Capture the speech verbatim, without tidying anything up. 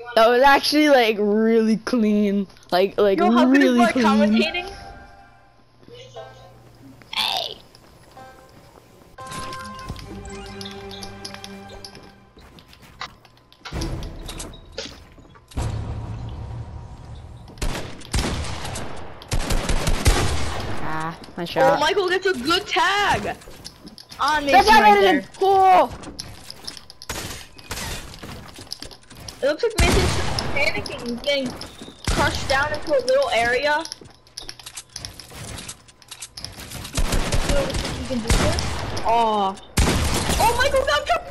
That was actually like really clean. Like like Yo, how good is really my clean. commentating? Hey. Ah, my Oh, shot. Michael gets a good tag. On me That's not right edited. there. Oh. It looks like Mason's panicking. He's getting crushed down into a little area. You know what you can do there? Oh. Oh, Michael got trapped.